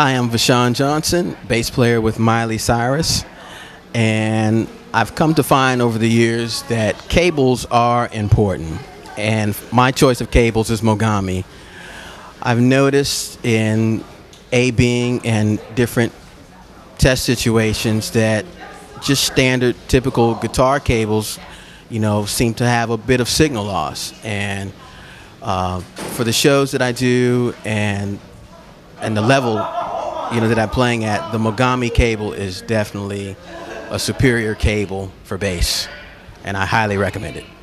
Hi, I'm Vashon Johnson, bass player with Miley Cyrus, and I've come to find over the years that cables are important, and my choice of cables is Mogami. I've noticed in A-Bing and different test situations that just standard, typical guitar cables, seem to have a bit of signal loss, and for the shows that I do and the level that I'm playing at, the Mogami cable is definitely a superior cable for bass, and I highly recommend it.